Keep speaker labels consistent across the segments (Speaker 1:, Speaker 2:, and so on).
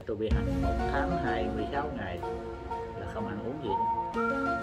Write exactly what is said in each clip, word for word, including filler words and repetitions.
Speaker 1: tôi bị hành một tháng hai mươi sáu ngày là không ăn uống gì nữa.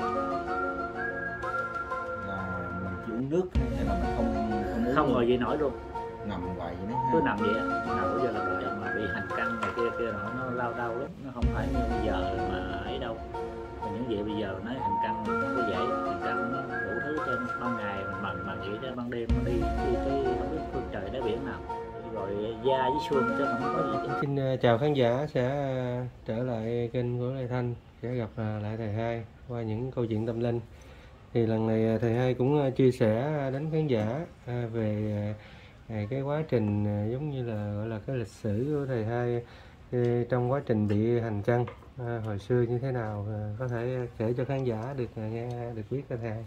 Speaker 2: Là mình chỉ uống nước hay là mình không không uống
Speaker 1: Không
Speaker 2: luôn?
Speaker 1: ngồi gì nổi luôn,
Speaker 2: Nằm vậy đấy ha.
Speaker 1: cứ nằm vậy á. Nào bây giờ là đợi mà bị hành căng này kia kia nó nó lao đau lắm, nó không phải như bây giờ mà ấy đâu. Mà những vậy bây giờ nói hành căng mình không có dễ, hành căng nó đủ thứ trên ban ngày mình mần mà nghĩ ra ban đêm nó đi đi tới không biết phương trời đáy biển nào, rồi da với xương chứ không có gì hết.
Speaker 3: Xin uh, chào khán giả sẽ uh, trở lại kênh của Lê Thanh, sẽ gặp uh, lại thầy Hai qua những câu chuyện tâm linh. Thì lần này uh, thầy Hai cũng uh, chia sẻ đến khán giả uh, về uh, cái quá trình uh, giống như là gọi là cái lịch sử của thầy Hai uh, trong quá trình bị hành căng uh, hồi xưa như thế nào, uh, có thể kể cho khán giả được uh, nghe được biết thầy Hai.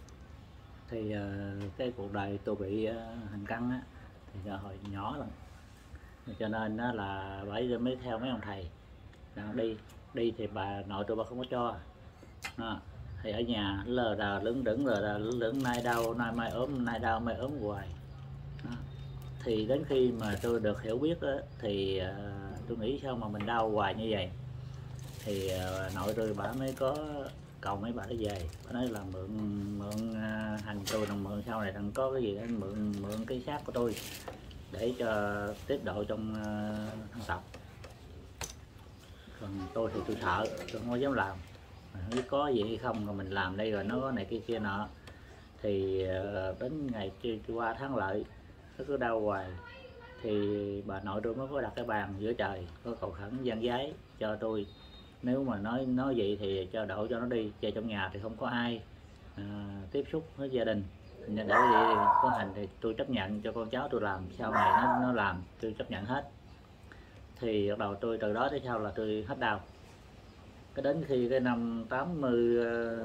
Speaker 1: Thì uh, cái cuộc đời tôi bị uh, hành căng á thì hồi nhỏ rồi, cho nên đó là bởi mới theo mấy ông thầy đi đi thì bà nội tôi bà không có cho à, thì ở nhà lờ đà lững đững lờ đà lững đững nay đau nay mai ốm nay đau mai ốm hoài à, thì đến khi mà tôi được hiểu biết đó, thì uh, tôi nghĩ sao mà mình đau hoài như vậy, thì uh, nội tôi bà mới có cầu mấy bà nó về, bà nói là mượn mượn uh, hành tôi đồng mượn sau này thằng có cái gì đó mượn mượn cái xác của tôi để cho tiếp độ trong uh, thằng tập. Còn tôi thì tôi sợ, tôi không có dám làm, không biết có gì hay không, rồi mình làm đây rồi nó có này kia kia nọ. Thì uh, đến ngày qua tháng lợi nó cứ đau hoài, thì bà nội tôi mới có đặt cái bàn giữa trời, có cầu khẩn gian giấy cho tôi, nếu mà nói nói vậy thì cho đổ cho nó đi, về trong nhà thì không có ai uh, tiếp xúc với gia đình, để có hành thì tôi chấp nhận cho con cháu tôi làm, sau này nó, nó làm tôi chấp nhận hết. Thì bắt đầu tôi từ đó tới sau là tôi hết đau. Cái đến khi cái năm tám mươi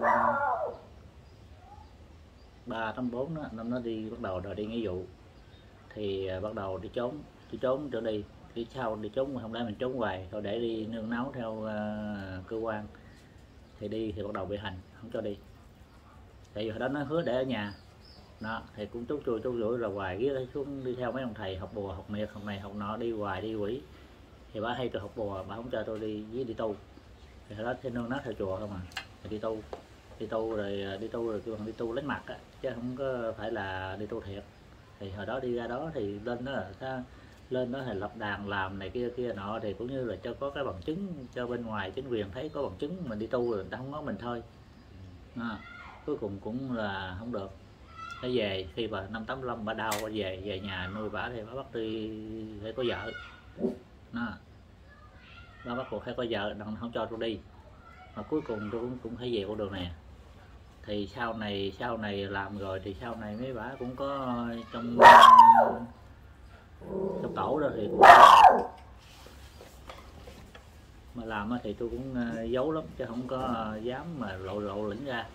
Speaker 1: ba tám bốn đó, năm nó đi bắt đầu rồi đi nghĩa vụ, thì uh, bắt đầu đi trốn đi trốn trở đi đi sau đi trốn mà không lẽ mình trốn hoài thôi để đi nương náu theo uh, cơ quan, thì đi thì bắt đầu bị hành không cho đi, tại vì hồi đó nó hứa để ở nhà đó, thì cũng chút chui chút rủi là hoài ghé xuống đi theo mấy ông thầy học bùa học miệt học này học nọ, đi hoài đi quỷ, thì bà hay tôi học bùa bà không cho tôi đi với đi tu, thì hồi đó theo nương náu theo chùa không à, thì đi tu đi tu rồi đi tu rồi kêu bằng đi tu lấy mặt á, chứ không có phải là đi tu thiệt. Thì hồi đó đi ra đó thì lên đó là ta, lên đó thì lập đàn làm này kia kia nọ, thì cũng như là cho có cái bằng chứng cho bên ngoài chính quyền thấy có bằng chứng mình đi tu rồi người ta không nói mình thôi à, cuối cùng cũng là không được. Nó về khi bà năm tám lăm bà đau bà về về nhà nuôi bà thì bà bắt đi phải có vợ à, bà bắt buộc phải có vợ đừng không cho tôi đi, mà cuối cùng tôi cũng, cũng phải về con đường này. Thì sau này sau này làm rồi thì sau này mấy bà cũng có trong trong tổ đó thì cũng mà làm thì tôi cũng giấu lắm chứ không có dám mà lộ lộ lĩnh ra.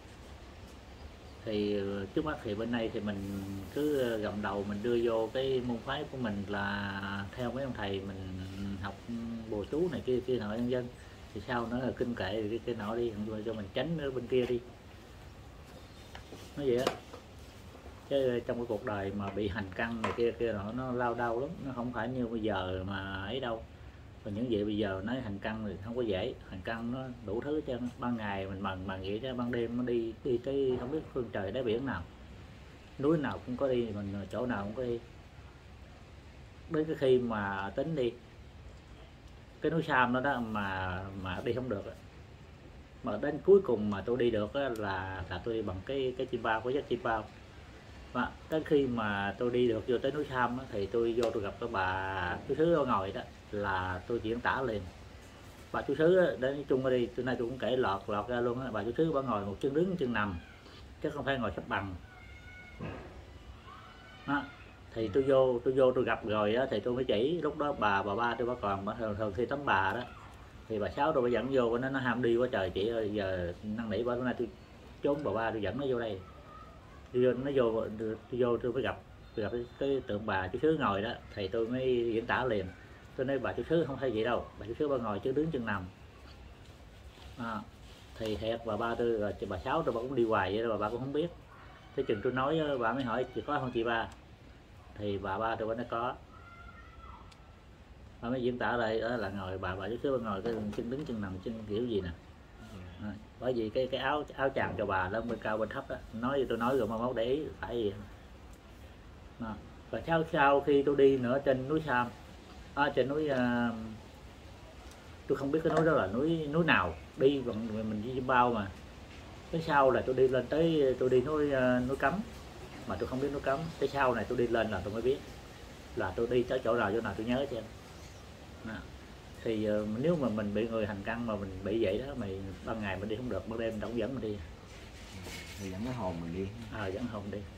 Speaker 1: Thì trước mắt thì bên đây thì mình cứ gầm đầu mình đưa vô cái môn phái của mình là theo mấy ông thầy mình học bùa chú này kia kia nọ nhân dân, thì sau nó là kinh kệ cái cái nọ đi cho mình tránh ở bên kia đi, nói vậy á. Chứ trong cái cuộc đời mà bị hành căng này kia kia nọ nó lao đau lắm, nó không phải như bây giờ mà ấy đâu. Còn những gì bây giờ nói hành căng thì không có dễ, hành căng nó đủ thứ chứ, ban ngày mình mần mần vậy chứ ban đêm nó đi đi tới không biết phương trời đáy biển nào, núi nào cũng có đi, mình chỗ nào cũng có đi. Đến cái khi mà tính đi cái núi Sam đó đó mà mà đi không được, mà đến cuối cùng mà tôi đi được là là tôi đi bằng cái cái chim bao, có dắt chim bao. Và đến khi mà tôi đi được vô tới núi Sam thì tôi vô tôi gặp cái bà chú Sứ ở ngồi đó, là tôi diễn tả liền. Bà chú Sứ đến chung đi, từ nay tôi cũng kể lọt lọt ra luôn á. Bà chú Sứ bà ngồi một chân đứng chân nằm chứ không phải ngồi sắp bằng đó. Thì tôi vô tôi vô tôi gặp rồi đó, thì tôi mới chỉ. Lúc đó bà bà ba tôi bà còn bà thường thường khi tắm bà đó, thì bà Sáu tôi bà dẫn vô, nó nó ham đi quá trời chị ơi, giờ năn nỉ bà, bữa nay tôi trốn bà ba tôi dẫn nó vô đây, tôi vô nó vô tôi vô tôi mới gặp tôi gặp cái, cái tượng bà chú Sứ ngồi đó, thì tôi mới diễn tả liền. Tôi nói bà chú Sứ không thấy vậy đâu, bà chú Sứ bà ngồi chứ đứng chân nằm à, thì thiệt bà ba tôi rồi bà Sáu tôi bà cũng đi hoài vậy đó, bà ba cũng không biết. Thế chừng tôi nói bà mới hỏi chị có không chị ba, thì bà ba tôi nói có Họ mới diễn tả ở đây đó là ngồi bà bà chút xíu ngồi cái chân đứng chân nằm chân kiểu gì nè. À, bởi vì cái cái áo áo chàng cho bà đó bên cao bên thấp đó, nói tôi nói rồi mà mốt để ý phải gì à. Và sau sau khi tôi đi nữa trên núi Sam, à, trên núi uh, tôi không biết cái núi đó là núi núi nào, đi bằng mình đi bao mà cái sau là tôi đi lên tới tôi đi núi uh, núi Cấm mà tôi không biết núi Cấm, cái sau này tôi đi lên là tôi mới biết là tôi đi tới chỗ nào chỗ nào tôi nhớ chứ. À, thì uh, nếu mà mình bị người hành căn mà mình bị vậy đó, mày ban ngày mình đi không được, ban đêm đâu dẫn mình đi,
Speaker 2: thì dẫn cái hồn mình đi.
Speaker 1: À, dẫn hồn đi.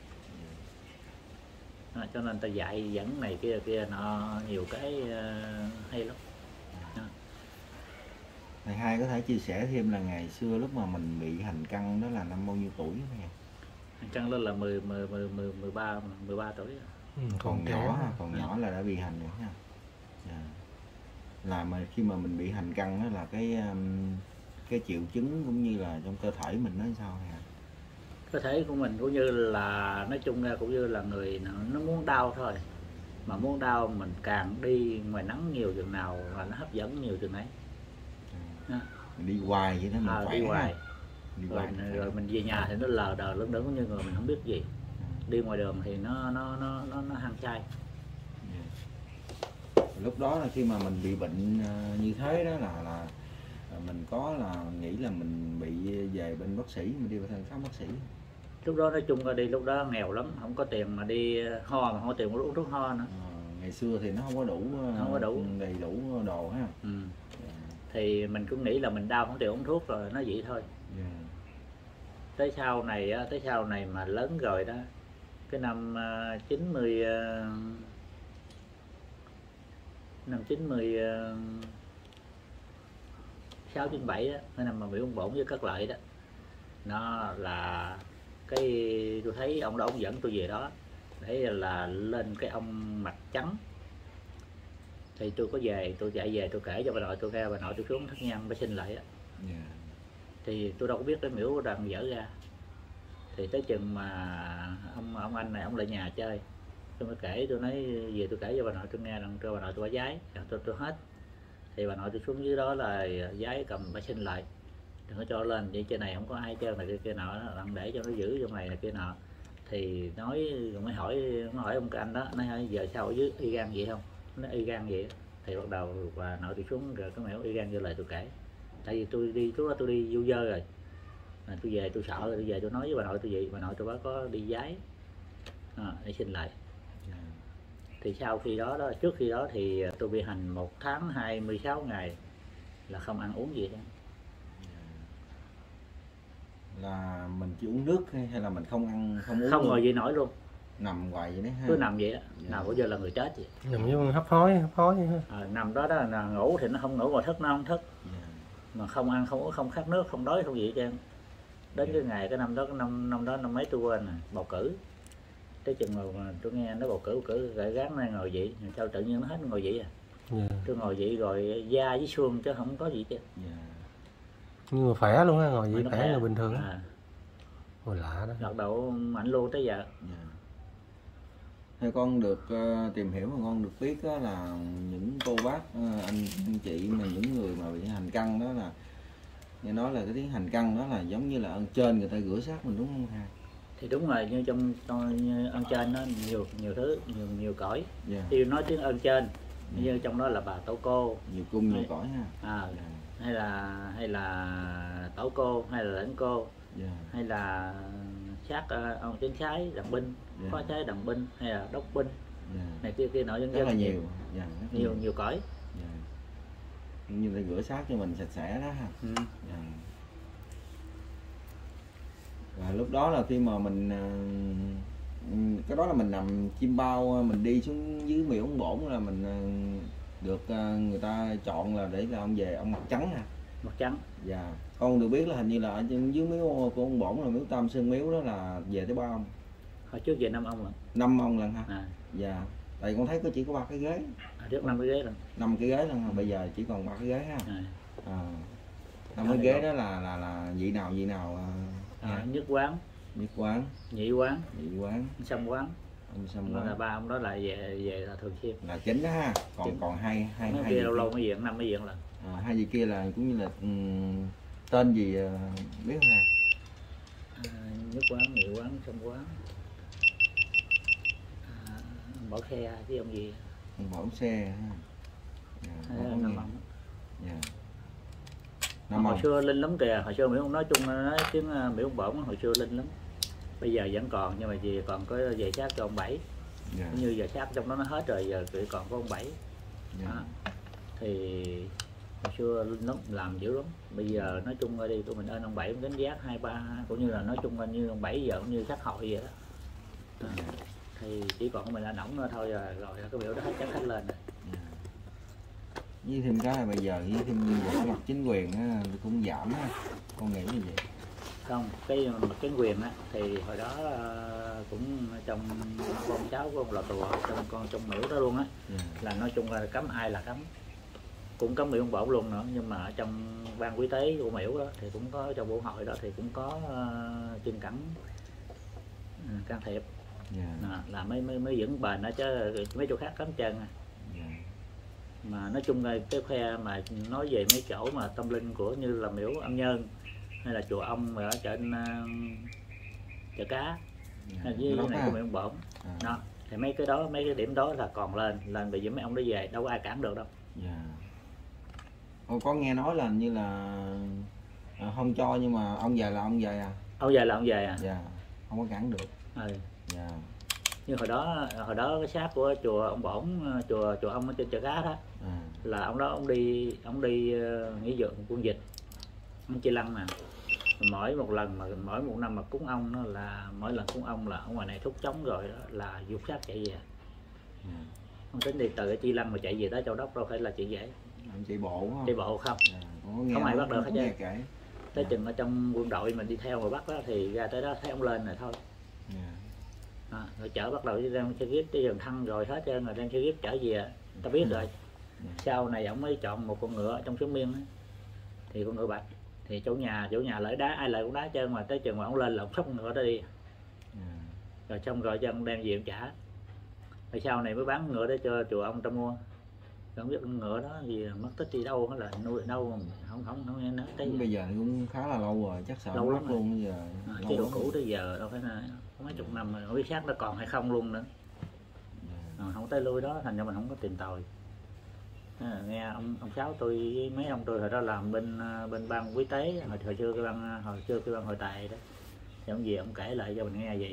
Speaker 1: À, cho nên ta dạy dẫn này kia kia nọ nhiều cái uh, hay lắm. À.
Speaker 2: Thầy hai có thể chia sẻ thêm là ngày xưa lúc mà mình bị hành căn đó là năm bao nhiêu tuổi nha?
Speaker 1: Hành căn lên là mười mười mười mười mười ba mười ba tuổi.
Speaker 3: Ừ,
Speaker 2: còn
Speaker 3: trẻ.
Speaker 2: nhỏ còn nhỏ là đã bị hành rồi ha. Yeah. Là mà khi mà mình bị hành căn đó là cái um, cái triệu chứng cũng như là trong cơ thể mình nó sao hả?
Speaker 1: Cơ thể của mình cũng như là nói chung ra cũng như là người nó, nó muốn đau thôi, mà muốn đau mình càng đi ngoài nắng nhiều chừng nào và nó hấp dẫn nhiều chừng ấy. À.
Speaker 2: Mình đi hoài vậy đó mình
Speaker 1: À,
Speaker 2: khỏe
Speaker 1: đi hoài.
Speaker 2: Đi
Speaker 1: Rồi,
Speaker 2: hoài
Speaker 1: rồi mình về nhà thì nó lờ đờ lững đững như người mình không biết gì. Đi ngoài đường thì nó nó nó nó, nó hăng say.
Speaker 2: Yeah. Lúc đó là khi mà mình bị bệnh như thế đó là là mình có là nghĩ là mình bị về bên bác sĩ, mình đi vào thăm khám bác sĩ.
Speaker 1: Lúc đó nói chung là đi lúc đó nghèo lắm, không có tiền mà đi ho, mà không có tiền uống thuốc ho nữa.
Speaker 2: À, ngày xưa thì nó không có đủ
Speaker 1: không có đủ
Speaker 2: đầy đủ đồ ha.
Speaker 1: Ừ. Yeah. Thì mình cũng nghĩ là mình đau không tiền uống thuốc rồi nó vậy thôi.
Speaker 2: Yeah.
Speaker 1: Tới sau này tới sau này mà lớn rồi đó, cái năm chín mươi năm chín mươi sáu chín bảy đó, cái năm mà bị ông bổn với Cát Lợi đó, nó là cái tôi thấy ông đó ông dẫn tôi về đó để là lên cái ông mặt trắng. Thì tôi có về, tôi chạy về tôi kể cho bà nội tôi nghe, bà nội tôi xuống thất nhang mới xin lại á.
Speaker 2: Yeah.
Speaker 1: Thì tôi đâu có biết cái miễu đang dở ra. Thì tới chừng mà ông ông anh này ông lại nhà chơi, tôi mới kể, tôi nói về tôi kể cho bà nội tôi nghe, rằng cho bà nội tôi giái, tôi tôi hết. Thì bà nội tôi xuống dưới đó là giái cầm bà xin lại, đừng có cho lên vậy, trên này không có ai chơi này kia, kia nọ, đặng để cho nó giữ trong này này kia nọ. Thì nói rồi mới hỏi mới hỏi ông cái anh đó, nói giờ sao ở dưới y gan vậy không, nó y gan vậy. Thì bắt đầu bà nội tôi xuống rồi cái mẹo y gan như lời tôi kể, tại vì tôi đi lúc đó tôi đi vô dơ rồi. À, tôi về tôi sợ rồi, tôi về tôi nói với bà nội tôi vậy, bà nội tôi báo có đi giái à, để xin lại.
Speaker 2: Yeah.
Speaker 1: Thì sau khi đó đó trước khi đó thì tôi bị hành một tháng hai mươi sáu ngày là không ăn uống gì đó.
Speaker 2: Yeah. Là mình chỉ uống nước hay là mình không ăn không uống
Speaker 1: không
Speaker 2: luôn?
Speaker 1: ngồi gì nổi luôn,
Speaker 2: Nằm hoài vậy đấy ha.
Speaker 1: cứ nằm vậy đó.
Speaker 2: Yeah.
Speaker 1: Nào bao giờ là người chết vậy,
Speaker 3: Nằm với hấp hối hấp hối ha.
Speaker 1: À, nằm đó đó là ngủ thì nó không ngủ, mà thức nó không thức.
Speaker 2: Yeah.
Speaker 1: Mà không ăn không uống không khát nước không đói không gì hết trơn. Đến
Speaker 2: Yeah.
Speaker 1: cái ngày cái năm đó cái năm năm đó năm mấy tôi quên rồi, bầu cử. Tới chừng mà tôi nghe nó bầu cử bầu cử gãy gán này ngồi vậy, sao tự nhiên nó hết ngồi vậy à.
Speaker 3: Yeah.
Speaker 1: Tôi ngồi vậy rồi da với xương chứ không có gì chứ.
Speaker 2: Yeah.
Speaker 3: Nhưng mà khỏe luôn á, ngồi vậy
Speaker 1: Mà nó
Speaker 3: khỏe
Speaker 1: khỏe.
Speaker 3: người bình thường á.
Speaker 1: À,
Speaker 3: Ôi lạ đó.
Speaker 1: đợt đầu mạnh luôn tới giờ.
Speaker 2: Yeah. Theo con được uh, tìm hiểu mà con được biết đó là những cô bác uh, anh, anh chị mà những người mà bị hành căn đó là nghe nói là cái tiếng hành căn đó là giống như là ơn trên người ta rửa xác mình đúng không ha?
Speaker 1: Thì đúng rồi, như trong, trong như ơn trên nó nhiều nhiều thứ nhiều nhiều cõi.
Speaker 2: Yeah.
Speaker 1: Thì nói tiếng ơn trên
Speaker 2: Yeah.
Speaker 1: như trong đó là bà tổ cô,
Speaker 2: Nhiều cung nhiều cõi ha.
Speaker 1: à,
Speaker 2: Yeah.
Speaker 1: hay là hay là tổ cô hay là lãnh cô,
Speaker 2: Yeah.
Speaker 1: hay là sát uh, ông chính sái đặng binh,
Speaker 2: Yeah.
Speaker 1: phó sái đặng binh, hay là đốc binh,
Speaker 2: Yeah.
Speaker 1: này kia kia nọ dân
Speaker 2: Rất là
Speaker 1: dân
Speaker 2: nhiều. Yeah, rất
Speaker 1: nhiều
Speaker 2: nhiều
Speaker 1: nhiều cõi.
Speaker 2: Yeah. Như ta rửa xác cho mình sạch sẽ đó ha.
Speaker 1: Ừ.
Speaker 2: Yeah. Và lúc đó là khi mà mình cái đó là mình nằm chim bao, mình đi xuống dưới miễu ông bổn là mình được người ta chọn là để là ông về ông mặt trắng ha.
Speaker 1: Mặt trắng.
Speaker 2: Dạ. Con được biết là hình như là ở dưới miếu của ông bổn là miếu Tam Sơn miếu đó là về tới ba ông.
Speaker 1: Hồi trước về năm ông lần.
Speaker 2: Năm ông lần ha.
Speaker 1: À.
Speaker 2: Dạ. Tại con thấy có chỉ có ba cái ghế.
Speaker 1: Hồi trước năm cái ghế lần.
Speaker 2: Năm cái ghế lần, bây giờ chỉ còn ba cái ghế ha.
Speaker 1: À.
Speaker 2: À. Năm cái ghế đó là là là vị nào vị nào?
Speaker 1: À, nhất quán,
Speaker 2: Nhất quán,
Speaker 1: nhị quán,
Speaker 2: nhị quán,
Speaker 1: sâm quán,
Speaker 2: Ông Sam
Speaker 1: Nó là
Speaker 2: Quán
Speaker 1: ba ông đó là về về là thường xuyên.
Speaker 2: là chính đó ha, còn
Speaker 1: Chính.
Speaker 2: còn hai hai
Speaker 1: Mấy
Speaker 2: hai
Speaker 1: kia
Speaker 2: gì
Speaker 1: lâu
Speaker 2: kia?
Speaker 1: lâu mới diện, năm mới diện là.
Speaker 2: À, hai gì kia là cũng như là um, tên gì uh, biết không ha?
Speaker 1: À, nhất quán, nhiều quán, Sam Quán, à, Bảo Khe chứ ông gì.
Speaker 2: Ông Bảo Xe ha. Dạ,
Speaker 1: Hay
Speaker 2: không
Speaker 1: là
Speaker 2: có
Speaker 1: Nam
Speaker 2: nghe.
Speaker 1: Ông.
Speaker 2: Dạ.
Speaker 1: Mà
Speaker 2: Nam
Speaker 1: hồi
Speaker 2: Ông.
Speaker 1: xưa linh lắm kìa, hồi xưa Mỹ ông nói chung nói tiếng uh, Mỹ ông Bổng hồi xưa linh lắm. Bây giờ vẫn còn nhưng mà gì còn có về sát cho ông Bảy.
Speaker 2: Dạ.
Speaker 1: Như giờ sát trong đó nó hết rồi, giờ chỉ còn có ông Bảy.
Speaker 2: Dạ.
Speaker 1: Đó. Thì hồi xưa nó làm dữ lắm. Bây giờ nói chung ở đây tụi mình ơn ông Bảy đánh giá hai ba, cũng như là nói chung là như ông Bảy giờ cũng như khách hội vậy đó. Đó. Thì chỉ còn mình là nóng nữa thôi rồi, rồi cái biểu đó hết chắc khách lên rồi.
Speaker 2: Dạ. Với thêm cái là bây giờ với thêm một mặt chính quyền á, cũng giảm á, con nghĩ như vậy.
Speaker 1: Không, cái mặt chính quyền á thì hồi đó uh, cũng trong con cháu của ông là tù trong con trong Miễu đó luôn á.
Speaker 2: Yeah.
Speaker 1: Là nói chung là cấm ai là cấm, cũng cấm Miễu ông Bổn luôn nữa, nhưng mà ở trong ban quý tế của Miễu đó thì cũng có, trong bộ hội đó thì cũng có uh, chuyên cẩn uh, can thiệp.
Speaker 2: Yeah.
Speaker 1: À, là mới mới mới vững bền đó, chứ mấy chỗ khác cấm chân à.
Speaker 2: Yeah.
Speaker 1: Mà nói chung là cái khoe mà nói về mấy chỗ mà tâm linh của như là Miễu Âm Nhân hay là chùa ông ở trên uh, chợ cá,
Speaker 2: Yeah.
Speaker 1: hay với này của Miễu ông Bổn
Speaker 2: À.
Speaker 1: đó, thì mấy cái đó, mấy cái điểm đó là còn lên lên vì với mấy ông đó về đâu có ai cản được đâu.
Speaker 2: Yeah. Ồ, có nghe nói là như là à, không cho, nhưng mà ông về là ông về à?
Speaker 1: Ông về là ông về à.
Speaker 2: Dạ. Yeah. Không có cản được.
Speaker 1: Ừ.
Speaker 2: Dạ.
Speaker 1: Như hồi đó hồi đó cái xác của chùa ông Bổn, chùa chùa ông ở trên chợ cá đó,
Speaker 2: À.
Speaker 1: là ông đó ông đi ông đi uh, nghỉ dưỡng quân dịch, ông Chi Lăng nè. Mỗi một lần mà mỗi một năm mà cúng ông nó là mỗi lần cúng ông là ở ngoài này thúc trống rồi đó, là dục xác chạy về.
Speaker 2: Yeah.
Speaker 1: Không tính đi từ cái Chi Lăng mà chạy về tới Châu Đốc đâu phải là chuyện dễ.
Speaker 2: Ông chạy bộ không?
Speaker 1: Chạy bộ không.
Speaker 2: Yeah. Có nghe
Speaker 1: Không ai
Speaker 2: nói,
Speaker 1: bắt được hết
Speaker 2: nghe
Speaker 1: trơn.
Speaker 2: kể.
Speaker 1: Tới
Speaker 2: Yeah.
Speaker 1: chừng ở trong quân đội mình đi theo mà bắt đó thì ra tới đó thấy ông lên rồi thôi.
Speaker 2: Yeah.
Speaker 1: À, rồi chở bắt đầu đi đem xe jeep tới dần thăng rồi hết trơn rồi đem xe jeep chở về, người ta biết rồi.
Speaker 2: Yeah.
Speaker 1: Sau này ông mới chọn một con ngựa ở trong Suối Miên đó. Thì con ngựa bạch thì chỗ nhà chỗ nhà lợi đá, ai lợi cũng đá trơn, mà tới chừng mà ông lên là ông xốc ngựa đó đi.
Speaker 2: Yeah.
Speaker 1: Rồi xong rồi cho ông đem về ông trả. Rồi sau này mới bán ngựa đó cho chùa ông ta mua. Không biết con ngựa đó gì mất tích đi đâu, hay là nuôi ở đâu không không không, không nghe nói tới.
Speaker 2: Bây giờ cũng khá là lâu rồi, chắc sợ
Speaker 1: Lâu
Speaker 2: mất
Speaker 1: lắm rồi.
Speaker 2: luôn bây giờ.
Speaker 1: À,
Speaker 2: Lâu
Speaker 1: chế độ
Speaker 2: lắm
Speaker 1: cũ
Speaker 2: rồi.
Speaker 1: tới giờ đâu phải là có mấy chục năm rồi, không biết xác nó còn hay không luôn nữa.
Speaker 2: Yeah.
Speaker 1: À, không tới lui đó thành ra mình không có tìm tòi. À, nghe ông ông Sáu tôi với mấy ông tôi hồi đó làm bên bên ban quý tế, hồi hồi xưa cái ban hồi xưa cái ban hội tài đó, thì ông gì ông kể lại cho mình nghe vậy.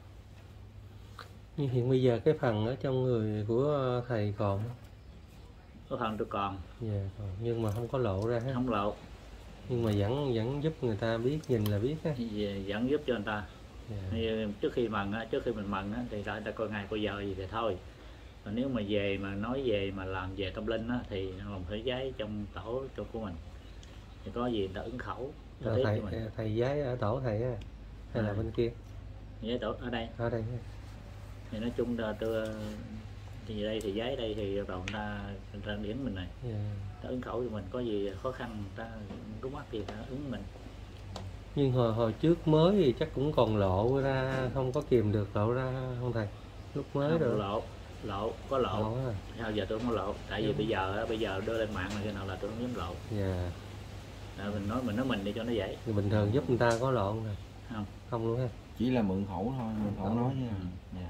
Speaker 3: Nhưng hiện bây giờ cái phần ở trong người của thầy còn,
Speaker 1: Có phần tôi còn.
Speaker 3: dạ, còn nhưng mà không có lộ ra hết.
Speaker 1: Không lộ.
Speaker 3: Nhưng mà vẫn vẫn giúp người ta biết, nhìn là biết á.
Speaker 1: Về vẫn giúp cho người ta.
Speaker 3: Dạ.
Speaker 1: Như trước khi mần á, trước khi mình mần á, thì người ta coi ngày coi giờ gì thì thôi. Còn nếu mà về mà nói về mà làm về tâm linh á, thì mình phải giấy trong tổ cho của mình. Thì có gì người ta ứng khẩu cho
Speaker 3: Ờ,
Speaker 1: tiếp
Speaker 3: thầy
Speaker 1: cho mình.
Speaker 3: thầy giái ở tổ thầy á, hay là
Speaker 1: À.
Speaker 3: bên kia?
Speaker 1: Giấy tổ ở đây.
Speaker 3: Ở đây á.
Speaker 1: Thì nói chung là tôi thì đây thì giấy đây thì đầu người ta người ta điển mình này.
Speaker 3: Dạ.
Speaker 1: Ta ứng khẩu cho mình, có gì khó khăn người ta đúng mắt thì ta ứng mình.
Speaker 3: Nhưng hồi hồi trước mới thì chắc cũng còn lộ ra, không có kìm được lộ ra không thầy? Lúc mới
Speaker 1: Không,
Speaker 3: rồi.
Speaker 1: lộ lộ có lộ.
Speaker 3: Lộ á.
Speaker 1: Sao giờ tôi không có lộ, tại vì
Speaker 3: Ừ.
Speaker 1: bây giờ bây giờ đưa lên mạng là cái nào là tôi không dám lộ.
Speaker 3: Dạ.
Speaker 1: Rồi mình nói mình nói mình đi cho nó dễ.
Speaker 3: Thì bình thường giúp người ta có lộ không thầy?
Speaker 1: Không.
Speaker 3: Không luôn ha.
Speaker 2: Chỉ là mượn khẩu thôi, mượn khẩu
Speaker 3: Khẩu.
Speaker 2: nói nha.
Speaker 1: Ừ.
Speaker 2: Dạ.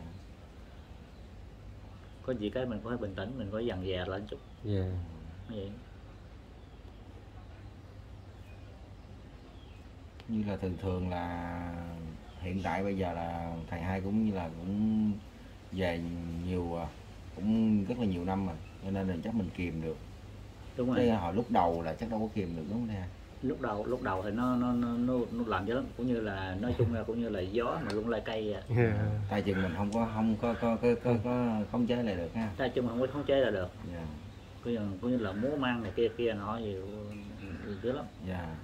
Speaker 1: Có gì cái mình phải bình tĩnh, mình phải dằn dè lên chút.
Speaker 3: Dạ.
Speaker 1: Vậy.
Speaker 2: Như là thường thường là hiện tại bây giờ là thầy hai cũng như là cũng về nhiều, cũng rất là nhiều năm rồi, cho nên là chắc mình kìm được.
Speaker 1: Đúng rồi.
Speaker 2: Cái hồi lúc đầu là chắc đâu có kìm được, đúng không thầy?
Speaker 1: Lúc đầu lúc đầu thì nó nó nó nó, nó làm cho lắm, cũng như là nói chung là cũng như là gió mà lung lay cây à.
Speaker 3: Dạ.
Speaker 2: Tay chân mình không có không có có có có, có khống chế lại được ha.
Speaker 1: Ta chung không có khống chế là được.
Speaker 2: Dạ.
Speaker 1: Cũng như, cũng như là múa mang này kia kia nọ gì dữ lắm.
Speaker 2: Dạ.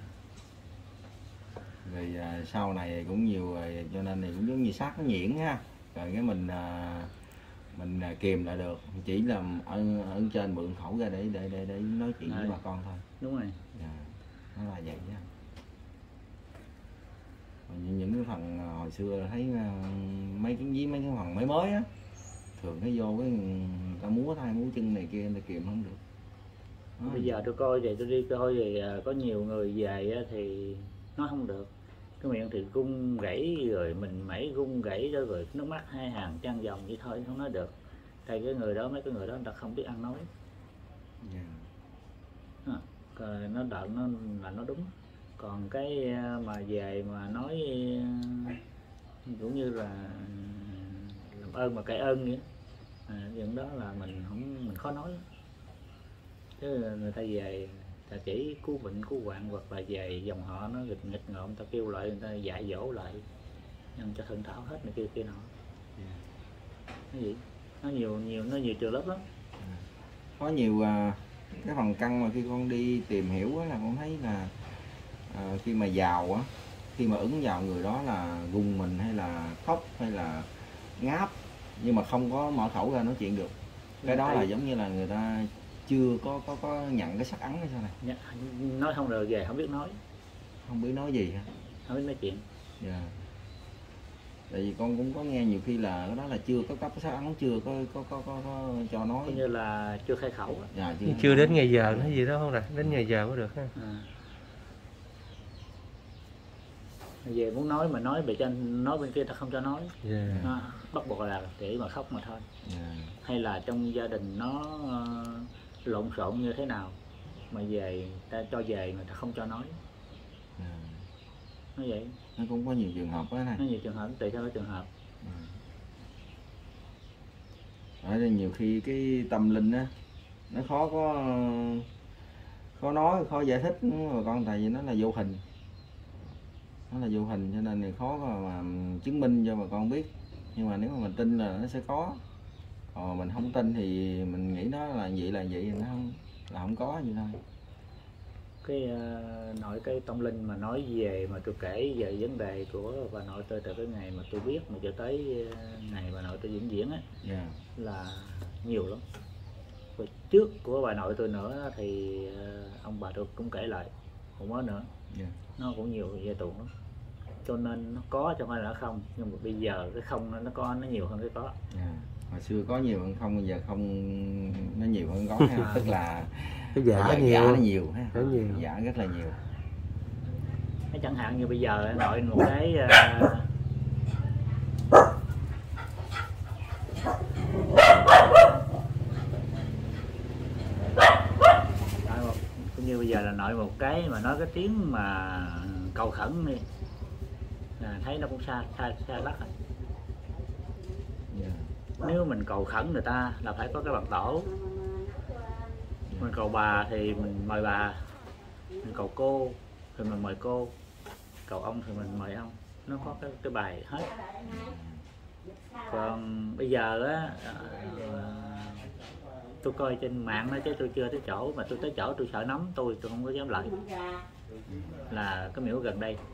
Speaker 2: Rồi à, sau này cũng nhiều rồi, cho nên thì cũng giống như sát nó nhuyễn ha. Rồi cái mình à, mình à, kìm lại được, chỉ là ở, ở trên mượn khẩu ra để để để để nói chuyện với
Speaker 1: À.
Speaker 2: bà con thôi.
Speaker 1: Đúng rồi.
Speaker 2: Dạ. Nó là vậy nha. những, những cái phần hồi xưa thấy mấy cái dí mấy cái phần mới mới á, thường cái vô cái người ta múa tay múa chân này kia người ta kìm không được. Đó.
Speaker 1: Bây giờ tôi coi vậy, tôi đi coi thì có nhiều người về thì nói không được, cái miệng thì rung gãy, rồi mình mẩy rung gãy đó, rồi nước mắt hai hàng trăng dòng vậy thôi không nói được. Đây cái người đó, mấy cái người đó người ta không biết ăn nói.
Speaker 2: Yeah.
Speaker 1: À, nó đợn nó là nó đúng, còn cái mà về mà nói cũng như là làm ơn mà cãi ơn vậy, à, những đó là mình không mình khó nói, chứ người ta về ta chỉ cứu bệnh cứu hoạn, hoặc là về dòng họ nó nghịch nghịch ngợm, ta kêu lại người ta dạy dỗ lại nhân cho thân thảo hết này kia kia nọ.
Speaker 2: Yeah.
Speaker 1: Cái gì nó nhiều nhiều nó nhiều trường lớp lắm.
Speaker 2: Yeah. Có nhiều uh, cái phần căn mà khi con đi tìm hiểu á, là con thấy là uh, khi mà vào á, khi mà ứng vào người đó là gùng mình hay là khóc hay là ngáp, nhưng mà không có mở khẩu ra nói chuyện được. Cái đó là giống như là người ta chưa có có có nhận cái sắc ấn hay sao này.
Speaker 1: Nói không được, về không biết nói,
Speaker 2: không biết nói gì hả?
Speaker 1: Không biết nói chuyện.
Speaker 2: Dạ. Tại vì con cũng có nghe nhiều khi là cái đó là chưa có cấp sắc ấn, chưa có có có có, có cho nói,
Speaker 1: coi như là chưa khai khẩu.
Speaker 2: Dạ,
Speaker 3: chưa, chưa đến ngày giờ nói gì đó không nè, đến ngày giờ mới được ha.
Speaker 1: À. Về muốn nói mà nói bị cho nói bên kia ta không cho nói.
Speaker 3: Yeah.
Speaker 1: Nó bắt buộc là để mà khóc mà thôi.
Speaker 2: Yeah.
Speaker 1: Hay là trong gia đình nó uh, lộn xộn như thế nào mà về ta cho về người ta không cho nói.
Speaker 2: Yeah.
Speaker 1: Nó vậy.
Speaker 2: Nó cũng có nhiều trường hợp đó này.
Speaker 1: Nó nhiều trường hợp, tùy theo cái trường hợp.
Speaker 2: Yeah. Ở đây nhiều khi cái tâm linh á nó khó có khó nói, khó giải thích mà con, tại vì nó là vô hình, nó là vô hình cho nên thì khó mà, mà chứng minh cho bà con biết. Nhưng mà nếu mà mình tin là nó sẽ có, còn mình không tin thì mình nghĩ nó là vậy là vậy, nó không là không có gì thôi.
Speaker 1: Cái uh, nội cái tâm linh mà nói về mà tôi kể về vấn đề của bà nội tôi từ cái ngày mà tôi biết mà cho tới uh, ngày bà nội tôi diễn diễn á.
Speaker 2: Yeah.
Speaker 1: Là nhiều lắm. Rồi trước của bà nội tôi nữa thì uh, ông bà tôi cũng kể lại không có nữa.
Speaker 2: Yeah.
Speaker 1: Nó cũng nhiều về tụng lắm, cho nên nó có chứ không phải là không, nhưng mà bây giờ cái không nó có nó nhiều hơn cái có.
Speaker 2: Yeah. Hồi xưa có nhiều hơn không, bây giờ không nó nhiều hơn có ha. Tức là
Speaker 3: cái giả nhiều,
Speaker 2: giả nó nhiều ha.
Speaker 3: Nó nhiều,
Speaker 2: giả rất là nhiều.
Speaker 1: Cái chẳng hạn như bây giờ nội một cái uh, cũng như bây giờ là nội một cái mà nói cái tiếng mà cầu khẩn đi là thấy nó cũng xa xa xa lắc rồi.
Speaker 2: Yeah.
Speaker 1: Nếu mình cầu khẩn người ta là phải có cái bằng tổ. Yeah. Mình cầu bà thì mình mời bà, mình cầu cô thì mình mời cô, cầu ông thì mình mời ông, nó có cái cái bài hết. Còn bây giờ á tôi coi trên mạng đó chứ tôi chưa tới chỗ, mà tôi tới chỗ tôi sợ nắm tôi tôi không có dám lại. Là cái miễu gần đây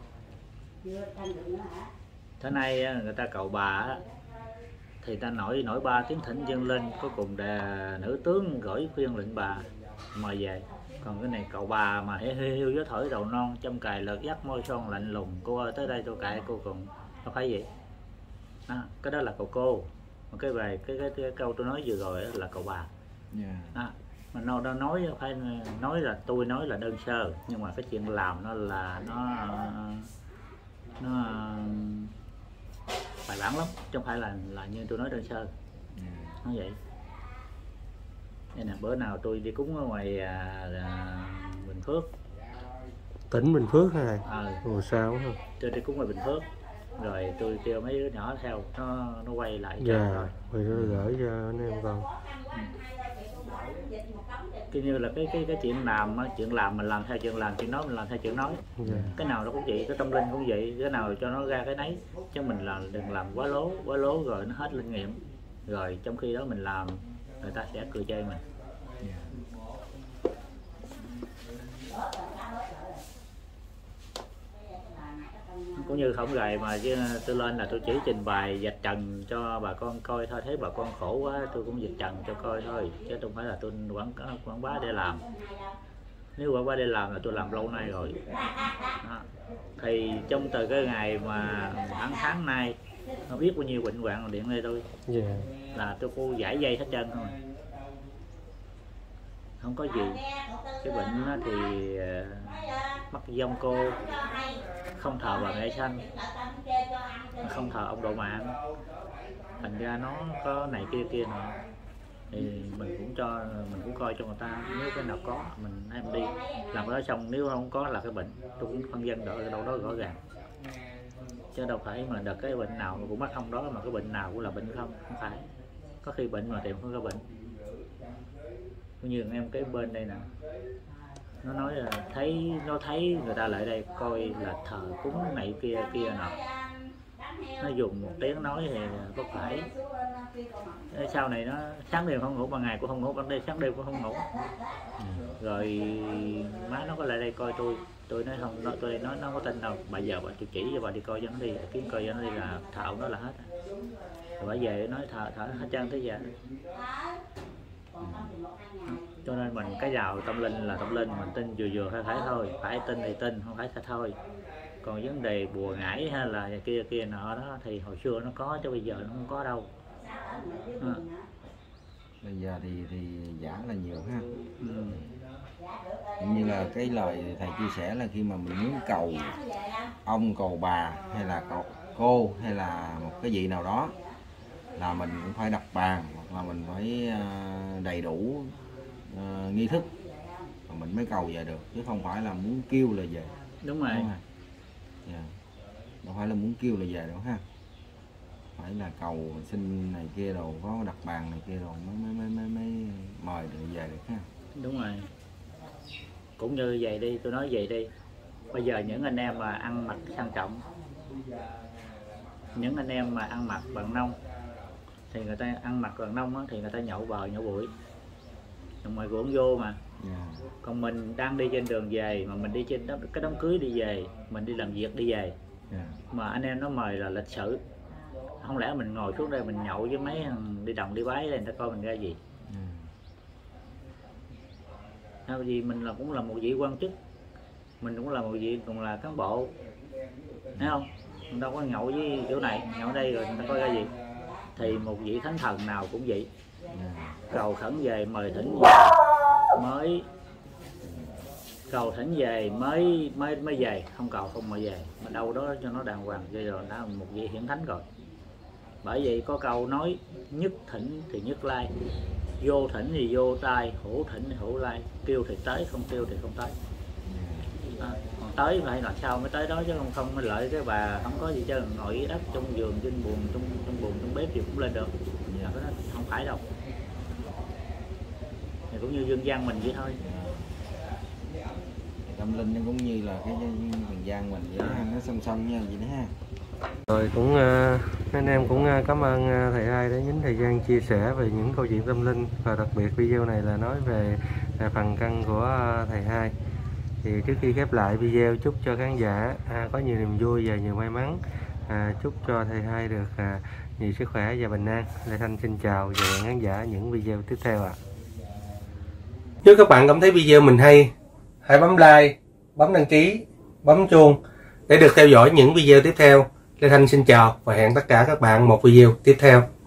Speaker 1: thế nay người ta cầu bà thì ta nổi nổi ba tiếng thỉnh dâng lên, cuối cùng đề nữ tướng gửi khuyên lệnh bà mời về. Còn cái này cầu bà mà hiu hiu gió thổi đầu non, trong cài lợt dắt môi son lạnh lùng, cô ơi tới đây tôi cãi cô cùng, nó phải vậy đó, cái đó là cầu cô. Mà cái bài cái, cái, cái câu tôi nói vừa rồi là cầu bà.
Speaker 2: Yeah.
Speaker 1: Đó. Mà nó đã nói phải nói là tôi nói là đơn sơ, nhưng mà cái chuyện làm nó là nó nó bài bản lắm, chứ không phải là là như tôi nói đơn sơ. Yeah. Nó vậy. Nên là bữa nào tôi đi cúng ở ngoài à, à, Bình Phước,
Speaker 3: tỉnh Bình Phước này.
Speaker 1: À,
Speaker 3: ồ sao không?
Speaker 1: Tôi đi cúng ngoài Bình Phước rồi tôi kêu mấy đứa nhỏ theo nó nó quay lại.
Speaker 3: Dạ. Rồi tôi gửi cho anh em con.
Speaker 1: Ừ. Cứ như là cái cái cái chuyện làm á, chuyện làm mình làm theo chuyện làm, chuyện nói mình làm theo chuyện nói. Yeah. Cái nào nó cũng vậy, cái tâm linh cũng vậy, cái nào cho nó ra cái nấy, chứ mình làm đừng làm quá lố, quá lố rồi nó hết linh nghiệm, rồi trong khi đó mình làm người ta sẽ cười chê mình. Yeah. Cũng như không gầy mà chứ tôi lên là tôi chỉ trình bày vạch trần cho bà con coi thôi, thấy bà con khổ quá tôi cũng vạch trần cho coi thôi, chứ không phải là tôi quảng quảng bá để làm. Nếu bà đi làm là tôi làm lâu nay rồi. Đó. Thì trong từ cái ngày mà tháng tháng nay nó biết bao nhiêu bệnh hoạn điện đây tôi.
Speaker 3: Yeah.
Speaker 1: Là tôi cô giải dây hết trơn thôi. Không có gì. Cái bệnh đó thì mắc dông cô, không thờ bà mẹ sanh, không thờ ông Độ Mạng, thành ra nó có này kia kia nọ, thì mình cũng cho mình cũng coi cho người ta, nếu cái nào có mình em đi làm cái đó xong, nếu không có là cái bệnh tôi cũng phân dân đỡ đâu đó rõ ràng, chứ đâu phải mà đợt cái bệnh nào cũng mắc không đó mà cái bệnh nào cũng là bệnh không, không phải, có khi bệnh mà tiệm không có bệnh. Cũng như em cái bên đây nè, nó nói là thấy nó thấy người ta lại đây coi là thờ cúng này kia kia nọ, nó dùng một tiếng nói thì có phải. Sau này nó sáng đêm không ngủ, ban ngày cũng không ngủ, ban đêm sáng đêm cũng không ngủ. Rồi má nó có lại đây coi tôi, tôi nói không, nó, tôi nói nó có tin đâu, bà giờ bà tôi chỉ cho bà đi coi cho nó đi, kiếm coi cho nó đi là thợ nó là hết. Rồi bà về nói thợ thợ hết trơn tới giờ. Cho nên mình cái giàu tâm linh là tâm linh, mình tin vừa vừa phải phải thôi, phải tin thì tin, không phải thì thôi. Còn vấn đề bùa ngải hay là kia kia nọ đó thì hồi xưa nó có chứ bây giờ nó không có đâu. À.
Speaker 2: Bây giờ thì thì giả là nhiều ha.
Speaker 1: Ừ.
Speaker 2: Như là cái lời thầy chia sẻ là khi mà mình muốn cầu ông cầu bà hay là cầu cô hay là một cái gì nào đó là mình cũng phải đặt bàn, hoặc là mình phải đầy đủ uh, nghi thức mà mình mới cầu về được, chứ không phải là muốn kêu là về.
Speaker 1: Đúng rồi. Đúng rồi.
Speaker 2: Yeah. Đâu phải là muốn kêu là về đâu ha, phải là cầu xin này kia đồ, có đặt bàn này kia đồ mới mới mới mới, mới mời được về được ha.
Speaker 1: Đúng rồi. Cũng như vậy đi, tôi nói vậy đi, bây giờ những anh em mà ăn mặc sang trọng, những anh em mà ăn mặc bằng nông thì người ta ăn mặc bằng nông á, thì người ta nhậu bờ nhậu bụi, còn ngoài ruộng vô mà. Yeah. Còn mình đang đi trên đường về mà mình đi trên đó, cái đám cưới đi về, mình đi làm việc đi về. Yeah. Mà anh em nó mời là lịch sự, không lẽ mình ngồi xuống đây mình nhậu với mấy thằng đi đồng đi bái lên người ta coi mình ra gì. Sao gì mình là cũng là một vị quan chức, mình cũng là một vị cũng là cán bộ, thấy không? Mình đâu có nhậu với chỗ này, nhậu đây rồi người ta coi ra gì. Thì một vị thánh thần nào cũng vậy, cầu khẩn về mời thỉnh về mới, cầu thỉnh về mới mới mới về, không cầu không mời về, mà đâu đó cho nó đàng hoàng rồi rồi nó một vị hiển thánh rồi. Bởi vậy có câu nói nhất thỉnh thì nhất lai, vô thỉnh thì vô tai, hữu thỉnh thì hữu lai, kêu thì tới, không kêu thì không tới. À, còn tới phải là sao mới tới đó, chứ không không mới lợi cái bà không có gì chứ ngồi đất trong giường trên buồng trong trong buồng trong bếp thì cũng lên được. Dạ, cái đó không phải đâu. Thì cũng như dân gian mình vậy thôi.
Speaker 2: Tâm linh nó cũng như là cái dân gian mình vậy ha, nó song song nha vậy đó ha.
Speaker 3: Rồi cũng anh em cũng cảm ơn thầy Hai đã nhín thời gian chia sẻ về những câu chuyện tâm linh, và đặc biệt video này là nói về phần căn của thầy Hai. Thì trước khi khép lại video, chúc cho khán giả à, có nhiều niềm vui và nhiều may mắn, à, chúc cho thầy Hai được à, nhiều sức khỏe và bình an. Lê Thanh xin chào và hẹn khán giả những video tiếp theo ạ. À. Nếu các bạn cảm thấy video mình hay, hãy bấm like, bấm đăng ký, bấm chuông để được theo dõi những video tiếp theo. Lê Thanh xin chào và hẹn tất cả các bạn một video tiếp theo.